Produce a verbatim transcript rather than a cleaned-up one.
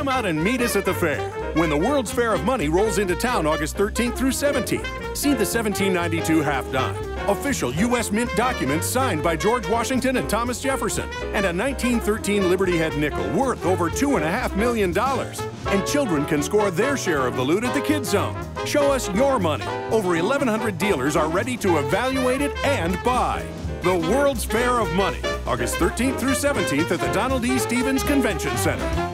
Come out and meet us at the fair when the World's Fair of Money rolls into town August thirteenth through seventeenth. See the seventeen ninety-two half dime, official U S Mint documents signed by George Washington and Thomas Jefferson, and a nineteen thirteen Liberty Head nickel worth over two and a half million dollars. And children can score their share of the loot at the Kids Zone. Show us your money. Over eleven hundred dealers are ready to evaluate it and buy. The World's Fair of Money, August thirteenth through seventeenth at the Donald E. Stevens Convention Center.